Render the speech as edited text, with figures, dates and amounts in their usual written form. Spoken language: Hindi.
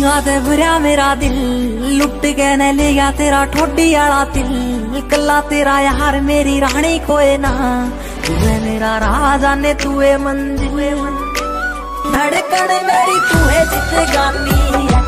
ते भरया मेरा दिल, लुट के न ले गया तेरा ठोडी आला दिल। कला तेरा यार मेरी रानी कोई ना, तू है मेरा राजा ने तू है मंजिल। धड़कन मेरी तू है जिंदगानी।